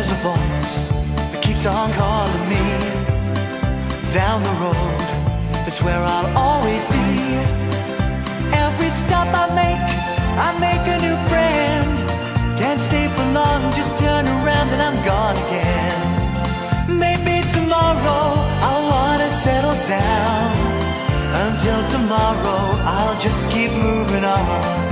there's a voice that keeps on calling me down the road, that's where I'll always be. Every stop I make a new friend. Can't stay for long, just turn around and I'm gone again. Maybe tomorrow I'll wanna settle down. Until tomorrow I'll just keep moving on.